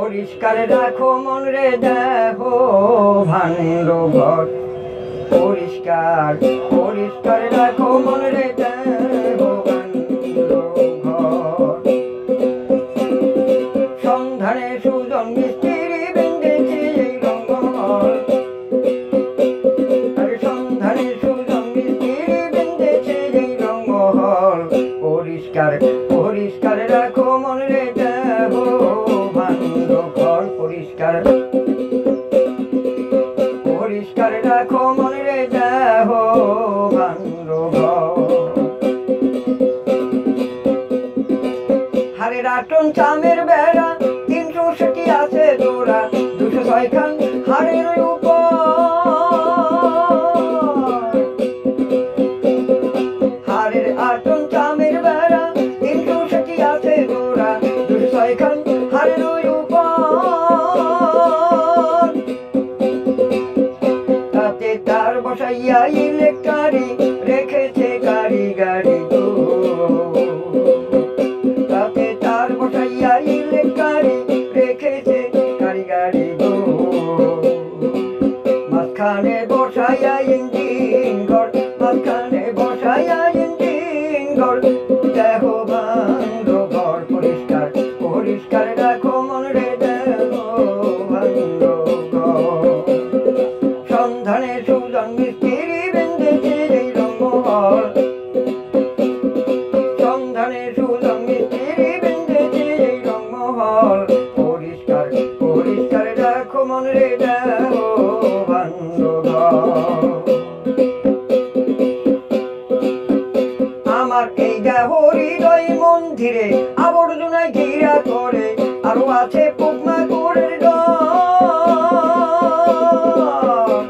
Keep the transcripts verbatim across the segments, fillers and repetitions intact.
পরিষ্কার রাখো মন রে দেহ ভাণ্ড ঘর পরিষ্কার পরিষ্কার রাখো মন রে দেহ ভাণ্ড ঘর সন্ধানে সুজন মিস্ত্রি বেঁধেছে এই রঙ্গমহল আর সন্ধানে সুজন মিস্ত্রি বেঁধেছে এই রঙ্গমহল পরিষ্কার পরিষ্কার রাখো মন রে দেহ ভাণ্ড ঘর পরিষ্কার পরিষ্কার রাখো মন রে দেহ ভাণ্ড ঘর হারের আটন চামের বেড়া তিনশো সেটি আছে জোড়া দুশো ছয়খান হারের উপর হারের আটন চামের বেড়া তিনশো সেটি আছে জোড়া দুশো ছয়খান হারের উপর তাতে তার বসাইয়া ইলেকট্রারি রেখেছে কারিগরি তাতে তার বসাইয়া ইলেকট্রারি রেখেছে কারিগরি মাঝখানে বসাইয়া ইঞ্জিন ঘর মাঝখানে বসাইয়া ইঞ্জিন ঘর দেহ ভাণ্ড ঘর পরিষ্কার পরিষ্কার রাখো মন রে দেহ ভাণ্ড ঘর সন্ধানে সুজন মিস্ত্রি বেঁধেছে এই রঙ্গমহল সন্ধানে সুজন মিস্ত্রি বেঁধেছে এই রঙ্গমহল পরিষ্কার পরিষ্কার রাখো মন রে দেহ ভাণ্ড ঘর আমার এই দেহ হৃদয় মন্দিরে আবর্জনায় ঘিরা করে আরো আছে পোকমাকড়ের ডর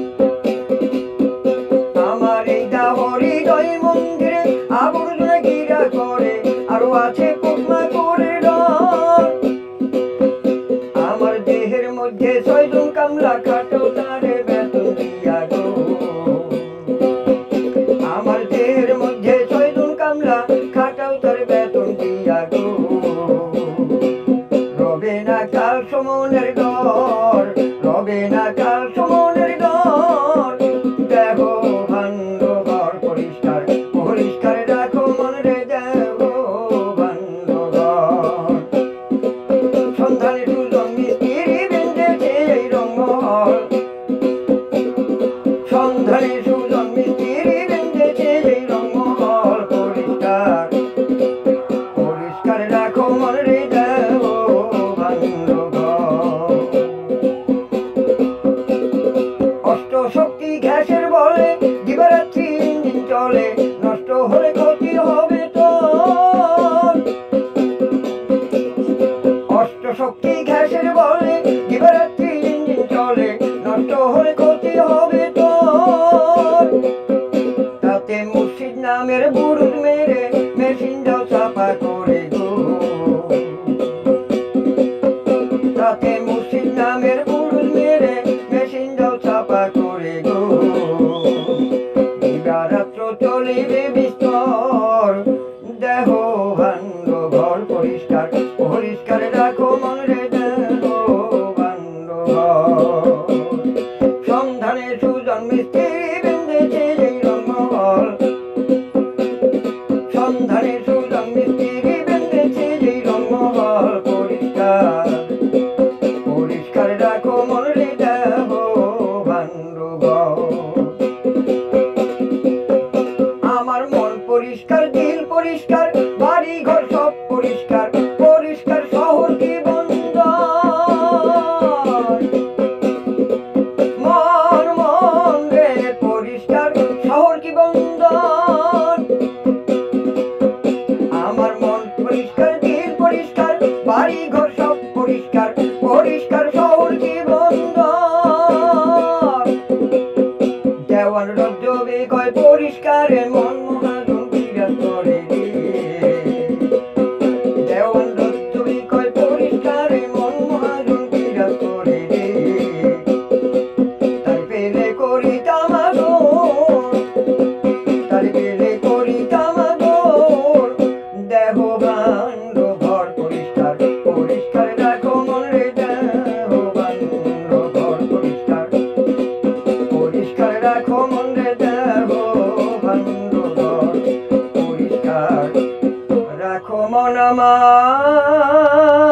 আমার এই দেহ হৃদয় মন্দিরে আবর্জনায় ঘিরা করে আরো আছে পোকমাকড়ের ডর আমার দেহের মধ্যে ছয়জন কামলা খাটো তারে বেতন দিয়া গো আমার দেহের মধ্যে ছয়জন কামলা খাটাও তার বেতন দিয়া গো রবে না কাল সমনের ডর রবে না কাল সমনের ডর দেহ ভাণ্ড ঘর পরিষ্কার পরিষ্কার রাখো মন রে দেহ ভাণ্ড ঘর সন্ধানে সুজন মিস্ত্রি বেঁধেছে এই রঙ্গমহল সন্ধানে সুজন মিস্ত্রি বেঁধেছে এই রঙ্গমহল পরিষ্কার পরিষ্কার রাখো মন রে দেহ ভাণ্ড ঘর অষ্টশক্তি গ্যাসের বলে দিবারাত্রি ইঞ্জিন চলে নষ্ট হলে ক্ষতি হবে তো অষ্টশক্তি গ্যাসের বলে দিবারাত্রি ইঞ্জিন চলে নষ্ট হলে ক্ষতি হবে তো তাতে মুর্শিদ নামের বুরুদ মেরে মেশিন দাও চাপা করে গো তাতে মুর্শিদ নামের বুরুদ মেরে মেশিন দাও চাপা করে গো দিবারাত্র চলিবে বিস্তর দেহ ভাণ্ড ঘর পরিষ্কার পরিষ্কার রাখো মন রে দেহ ভাণ্ড ঘর সন্ধানে সুজন মিস্ত্রি বেঁধেছে এই রঙ্গমহল সন্ধানে সুজন মিস্ত্রি বেঁধেছে এই রঙ্গমহল পরিষ্কার পরিষ্কার রাখো মন রে দেহ ভাণ্ড ঘর আমার মন পরিষ্কার দিল পরিষ্কার বাড়ি ঘর সব পরিষ্কার পরিষ্কার শহর কি বন্ধ মন মন রে পরিষ্কার শহর কি বন্ধ আমার মন পরিষ্কার দিল পরিষ্কার বাড়ি ঘর সব পরিষ্কার পরিষ্কার শহর কি বন্ধ দেওয়ান রজ্জবে কয় পরিষ্কারে মন মহাজন বিরাজ করে দেওয়ান রজ্জবে আমার